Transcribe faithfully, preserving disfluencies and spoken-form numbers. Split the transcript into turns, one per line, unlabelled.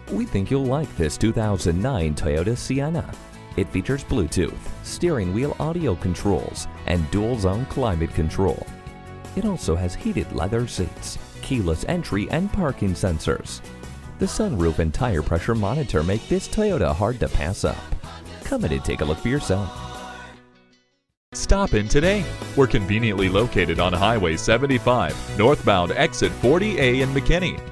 We think you'll like this two thousand nine Toyota Sienna. It features Bluetooth, steering wheel audio controls, and dual-zone climate control. It also has heated leather seats, keyless entry, and parking sensors. The sunroof and tire pressure monitor make this Toyota hard to pass up. Come in and take a look for yourself.
Stop in today. We're conveniently located on Highway seventy-five, northbound exit forty A in McKinney.